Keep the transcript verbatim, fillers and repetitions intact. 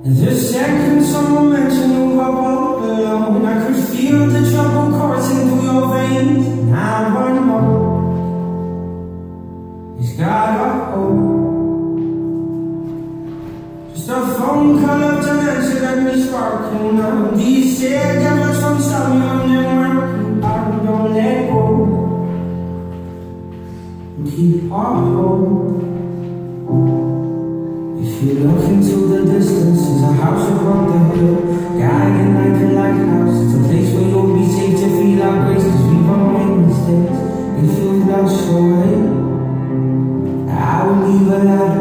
And the second someone mentioned you were all alone, I could feel the trouble coursing through your veins. Now I know it's got a hold. Just a phone call up to mention that we sparking up. These caregivers from some young and working hard. Don't let go and keep on hold. If you look into the distance, there's a house above the hill, guiding like a lighthouse. It's a place where you'll be safe to feel our grace, cause we've all made mistakes. If you've lost your way, I will leave a light